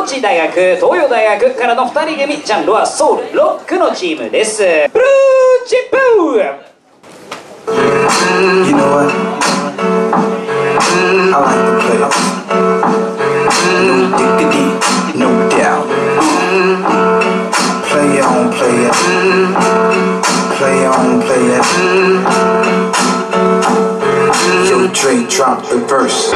智大学、東洋大学からの2人組、ジャンルはソウルロックのチームです。ブルーチップ。 You know what? I like the players. No diggity, no doubt. Play on, play it. Play on, play it. Yo, Dre, drop the verse.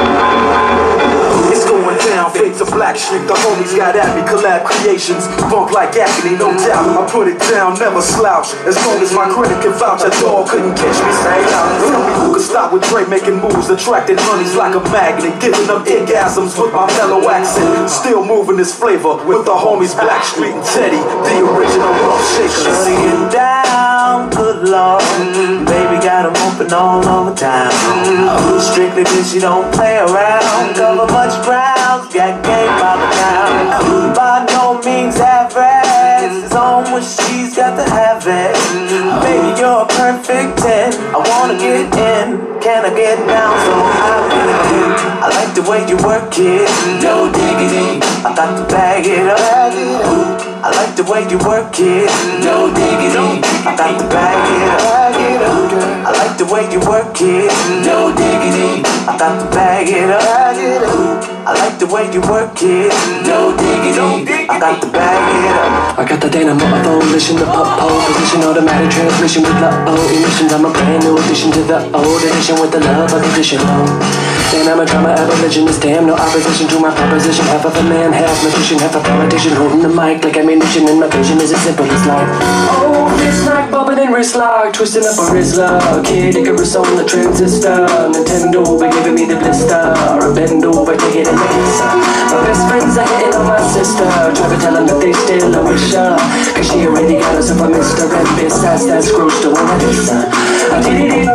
It's going down, fade to Black Street. The homies got at me, collab creations. Bump like agony, no doubt. I put it down, never slouch. As long as my credit can vouch, a dog couldn't catch me. Tell me who could stop with Dre making moves, attracting honeys like a magnet, giving them orgasms with my mellow accent. Still moving this flavor with the homies Black Street and Teddy, the original rough shakers. Shutting down, good lord. Baby got 'em open all over town. Strictly bitch, you don't play around. Cover much ground, got game by the town. By no means average, it's on when she's got to have it. Baby, you're a perfect 10. I wanna get in, can I get down so I can? I like the way you work it, no diggity. I got to bag it up. I like the way you work it, no diggity. I got to bag it up. I like the way you work it, no diggity. I got to bag it up. I like the way you work it, no diggity. I got to bag it up. I got the dynamo volition, the pole position, automatic transmission with low emissions. I'm a brand new addition to the old edition with the love unconditional. And I'm a drama abolitionist, damn no opposition to my proposition. Half of a man, half magician, half a politician, holding the mic like ammunition. And my vision is as simple as like, oh, wrist lock, bumping and wrist lock, twisting up a Rizla. Kid Icarus on the transistor, Nintendo by giving me the blister, a bend over, take it in the kiss. My best friends are hitting on my sister, try to tell them that they still a wish her, cause she already got herself a Mr. And besides that screws to one of this. I did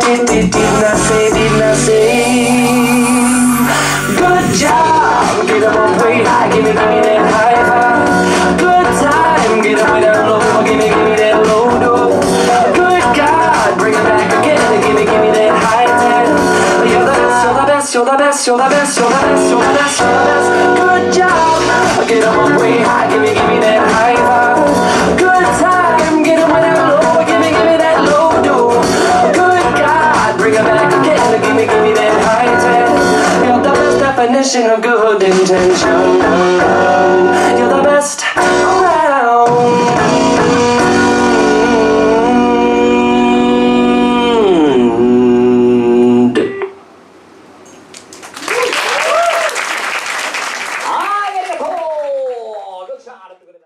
not say. Good job, get up on way high, give me that high five. Good time, get up with that low, give me that low dough. Good God, bring it back again, give me that high ten. You're the best, you're the best, you're the best, you're the best, you're the best, you're the best, you're the best.